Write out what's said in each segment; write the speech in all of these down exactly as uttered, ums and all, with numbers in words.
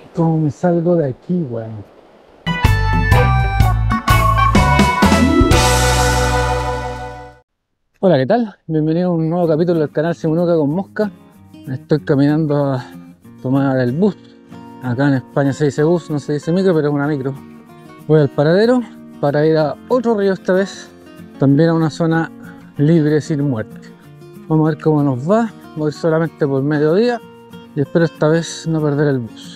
¿Cómo me salgo de aquí, weón? Hola, ¿qué tal? Bienvenido a un nuevo capítulo del canal Simunuca con Mosca. Estoy caminando a tomar el bus. Acá en España se dice bus, no se dice micro, pero es una micro. Voy al paradero para ir a otro río esta vez. También a una zona libre sin muerte. Vamos a ver cómo nos va. Voy solamente por mediodía y espero esta vez no perder el bus.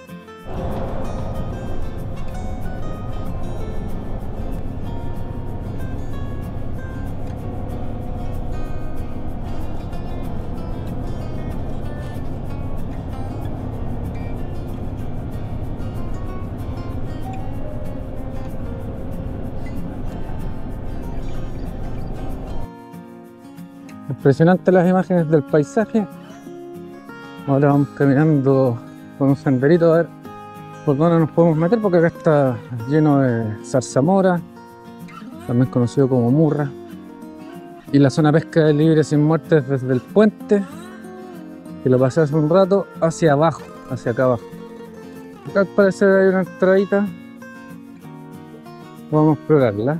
Impresionantes las imágenes del paisaje. Ahora vamos caminando por un senderito a ver por dónde nos podemos meter, porque acá está lleno de zarzamora, también conocido como murra. Y la zona pesca de libre sin muerte es desde el puente, que lo pasé hace un rato, hacia abajo, hacia acá abajo. Acá al parecer hay una entradita. Vamos a explorarla.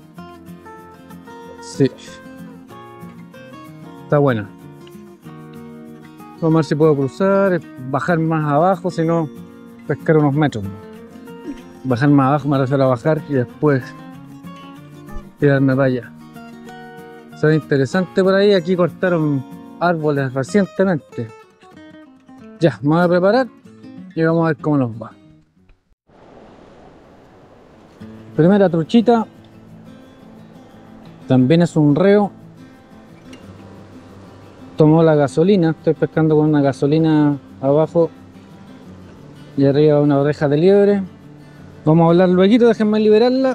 Sí. Está buena. Vamos a ver si puedo cruzar, bajar más abajo, si no pescar unos metros. Bajar más abajo, me refiero a bajar y después tirarme para allá. Se ve interesante por ahí. Aquí cortaron árboles recientemente. Ya, me voy a preparar y vamos a ver cómo nos va. Primera truchita. También es un reo. Tomó la gasolina, estoy pescando con una gasolina abajo y arriba una oreja de liebre. Vamos a hablar luego, déjenme liberarla.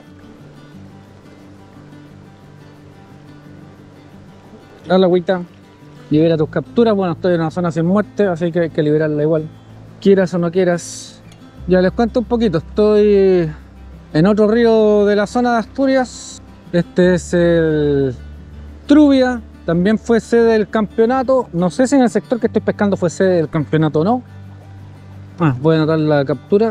Dale agüita, libera tus capturas. Bueno, estoy en una zona sin muerte, así que hay que liberarla igual, quieras o no quieras. Ya les cuento un poquito, estoy en otro río de la zona de Asturias. Este es el Trubia. También fue sede del campeonato. No sé si en el sector que estoy pescando fue sede del campeonato o no. Ah, voy a anotar la captura.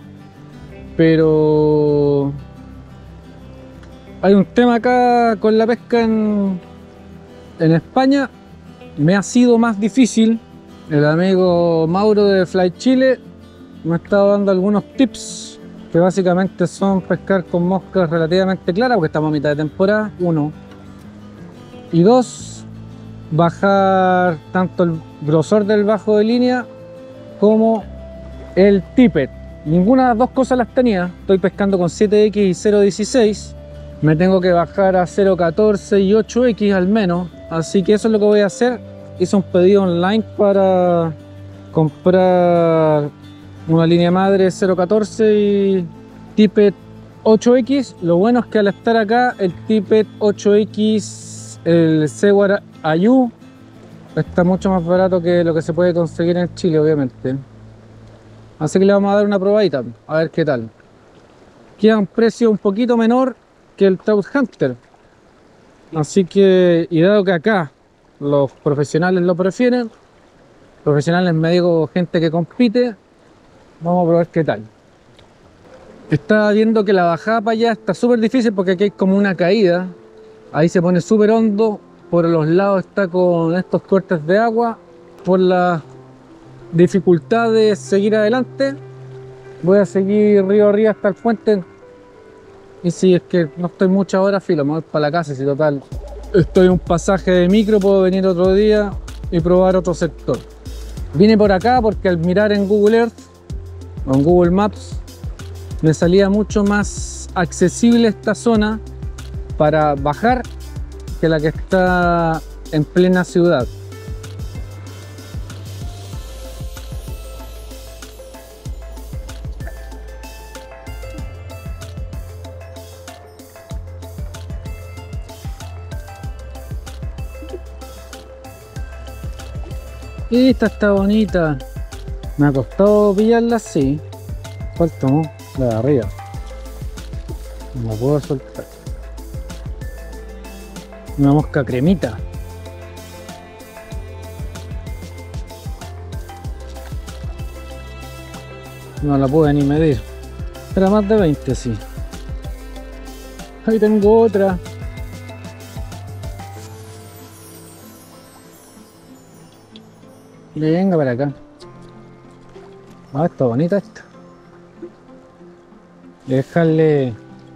Pero hay un tema acá con la pesca en, en España. Me ha sido más difícil. El amigo Mauro de Fly Chile me ha estado dando algunos tips, que básicamente son pescar con moscas relativamente claras, porque estamos a mitad de temporada, uno. Y dos, bajar tanto el grosor del bajo de línea como el tippet. Ninguna de las dos cosas las tenía. Estoy pescando con siete equis y cero dieciséis. Me tengo que bajar a cero catorce y ocho equis al menos. Así que eso es lo que voy a hacer. Hice un pedido online para comprar una línea madre cero catorce y tippet ocho equis. Lo bueno es que al estar acá, el tippet ocho equis, el Seward Ayu, está mucho más barato que lo que se puede conseguir en Chile, obviamente. Así que le vamos a dar una probadita, a ver qué tal. Queda un precio un poquito menor que el Trout Hunter. Así que, y dado que acá los profesionales lo prefieren, profesionales me digo gente que compite, vamos a probar qué tal. Estaba viendo que la bajada para allá está súper difícil porque aquí hay como una caída. Ahí se pone súper hondo, por los lados está con estos cortes de agua. Por la dificultad de seguir adelante, voy a seguir río arriba hasta el puente. Y si es que no estoy muchas horas, filo, me voy para la casa. Si total estoy en un pasaje de micro, puedo venir otro día y probar otro sector. Vine por acá porque al mirar en Google Earth o en Google Maps me salía mucho más accesible esta zona para bajar que la que está en plena ciudad. Y esta está bonita. Me ha costado pillarla así. Falta, ¿no? La de arriba. No la puedo soltar. Una mosca cremita. No la pude ni medir. Era más de veinte, sí. Ahí tengo otra. Venga para acá. Ah, está bonita esta. Dejarle.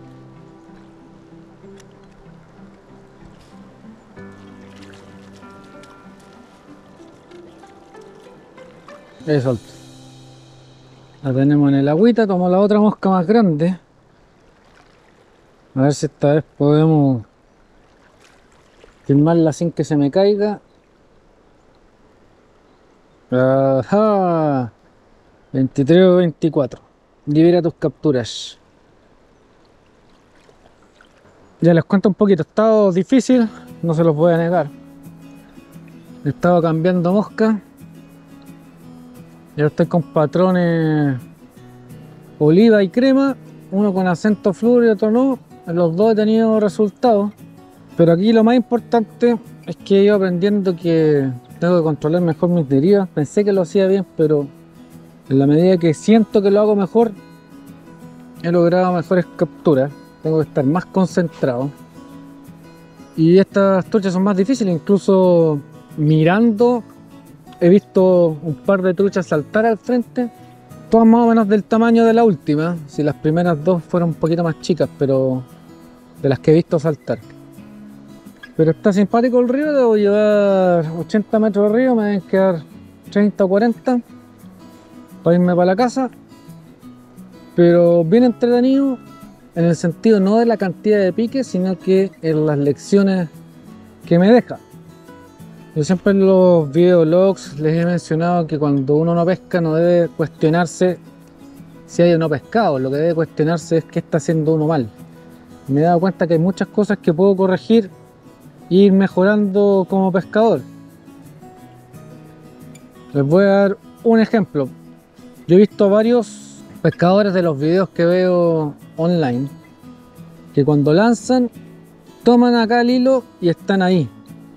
Eso. La tenemos en el agüita. Tomo la otra mosca más grande. A ver si esta vez podemos filmarla sin que se me caiga. Ajá. veintitrés o veinticuatro. Libera tus capturas. Ya les cuento un poquito. Ha estado difícil, no se los voy a negar. He estado cambiando mosca. Yo estoy con patrones oliva y crema, uno con acento flúor y otro no. En los dos he tenido resultados, pero aquí lo más importante es que he ido aprendiendo que tengo que controlar mejor mis derivas. Pensé que lo hacía bien, pero en la medida que siento que lo hago mejor, he logrado mejores capturas. Tengo que estar más concentrado. Y estas truchas son más difíciles, incluso mirando. He visto un par de truchas saltar al frente, todas más o menos del tamaño de la última. Si las primeras dos fueron un poquito más chicas, pero de las que he visto saltar. Pero está simpático el río. Debo llevar ochenta metros de río, me deben quedar treinta o cuarenta para irme para la casa. Pero bien entretenido en el sentido no de la cantidad de piques, sino que en las lecciones que me deja. Yo siempre en los videologs les he mencionado que cuando uno no pesca no debe cuestionarse si hay o no pescado. Lo que debe cuestionarse es qué está haciendo uno mal. Me he dado cuenta que hay muchas cosas que puedo corregir e ir mejorando como pescador. Les voy a dar un ejemplo. Yo he visto varios pescadores de los videos que veo online que cuando lanzan toman acá el hilo y están ahí.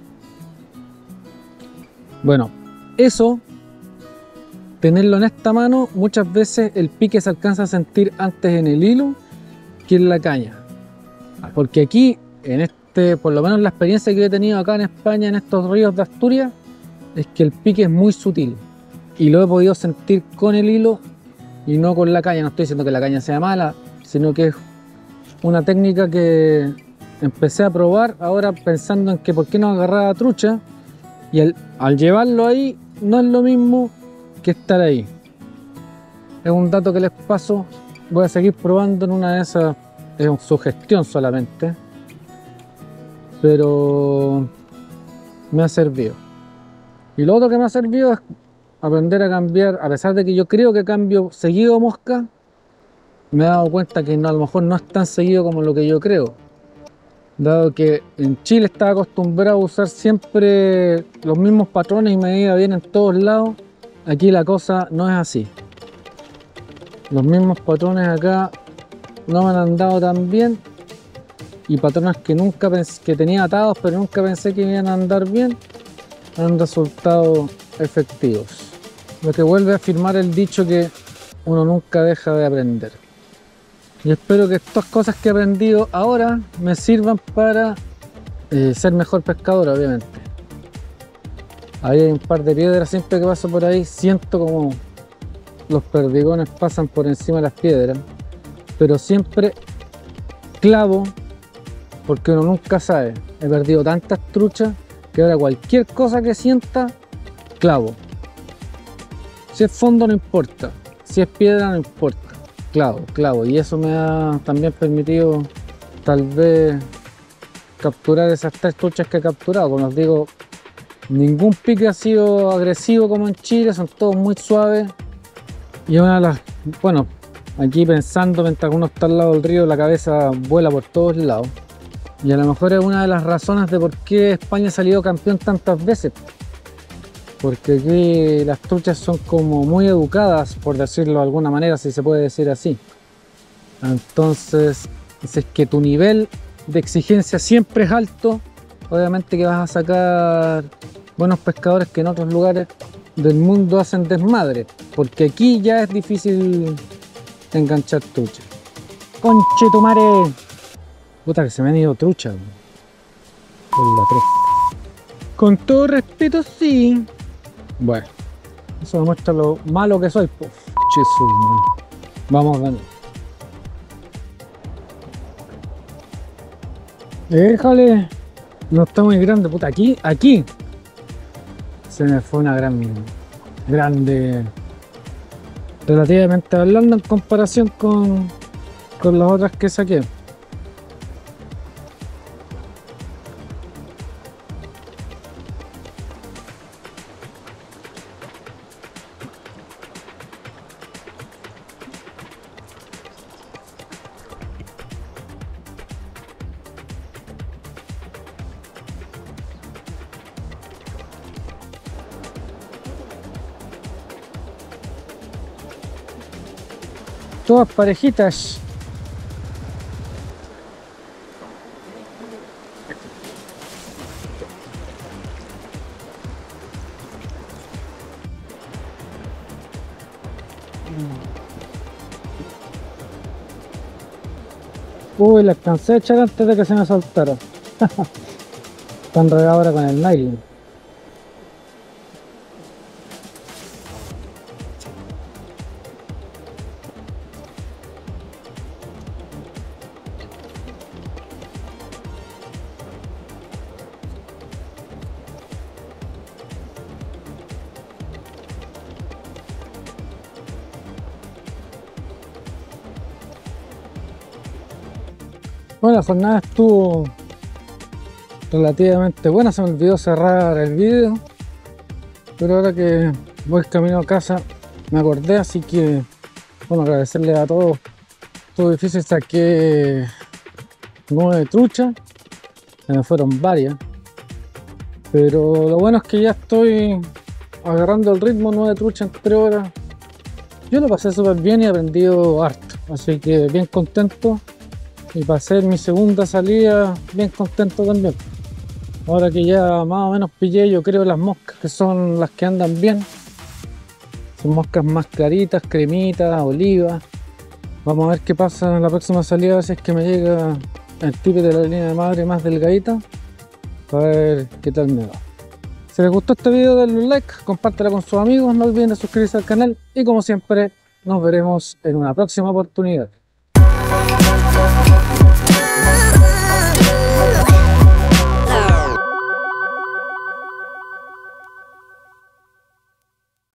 Bueno, eso, tenerlo en esta mano, muchas veces el pique se alcanza a sentir antes en el hilo que en la caña. Porque aquí, en este, por lo menos la experiencia que he tenido acá en España, en estos ríos de Asturias, es que el pique es muy sutil. Y lo he podido sentir con el hilo y no con la caña. No estoy diciendo que la caña sea mala, sino que es una técnica que empecé a probar ahora pensando en que por qué no agarraba trucha. Y al, al llevarlo ahí no es lo mismo que estar ahí. Es un dato que les paso. Voy a seguir probando en una de esas. Es una sugestión solamente. Pero me ha servido. Y lo otro que me ha servido es aprender a cambiar. A pesar de que yo creo que cambio seguido mosca, me he dado cuenta que no, a lo mejor no es tan seguido como lo que yo creo. Dado que en Chile estaba acostumbrado a usar siempre los mismos patrones y me iba bien en todos lados, aquí la cosa no es así. Los mismos patrones acá no me han andado tan bien, y patrones que nunca pensé, que tenía atados pero nunca pensé que iban a andar bien, han resultado efectivos. Lo que vuelve a afirmar el dicho que uno nunca deja de aprender. Y espero que estas cosas que he aprendido ahora me sirvan para eh, ser mejor pescador, obviamente. Ahí hay un par de piedras, siempre que paso por ahí siento como los perdigones pasan por encima de las piedras, pero siempre clavo, porque uno nunca sabe. He perdido tantas truchas que ahora cualquier cosa que sienta, clavo. Si es fondo no importa, si es piedra no importa. Clavo, clavo, y eso me ha también permitido tal vez capturar esas tres truchas que he capturado. Como os digo, ningún pique ha sido agresivo como en Chile, son todos muy suaves. Y una de las, bueno, aquí pensando mientras uno está al lado del río, la cabeza vuela por todos lados. Y a lo mejor es una de las razones de por qué España ha salido campeón tantas veces. Porque aquí las truchas son como muy educadas, por decirlo de alguna manera, si se puede decir así. Entonces, si es que tu nivel de exigencia siempre es alto, obviamente que vas a sacar buenos pescadores que en otros lugares del mundo hacen desmadre, porque aquí ya es difícil enganchar trucha. ¡Conche tu madre! Puta que se me han ido truchas por la cresta. Con todo respeto, sí. Bueno, eso demuestra lo malo que soy, pues. Jesús, man. Vamos, Dani. Déjale. No está muy grande, puta. Aquí, aquí. Se me fue una gran, grande, relativamente hablando en comparación con, con las otras que saqué. Todas parejitas. Uy, las cansé de echar antes de que se me soltara. Están regadas ahora con el nylon. Bueno, la jornada estuvo relativamente buena, se me olvidó cerrar el vídeo, pero ahora que voy camino a casa me acordé, así que bueno, agradecerle a todos. Estuvo difícil, saqué nueve truchas, me fueron varias, pero lo bueno es que ya estoy agarrando el ritmo. Nueve truchas en tres horas, yo lo pasé súper bien y he aprendido harto, así que bien contento. Y para hacer mi segunda salida, bien contento también. Ahora que ya más o menos pillé, yo creo, las moscas que son las que andan bien. Son moscas más claritas, cremitas, olivas. Vamos a ver qué pasa en la próxima salida, si es que me llega el tipe de la línea de madre más delgadita. A ver qué tal me va. Si les gustó este video, denle un like, compártelo con sus amigos, no olviden de suscribirse al canal y como siempre, nos veremos en una próxima oportunidad.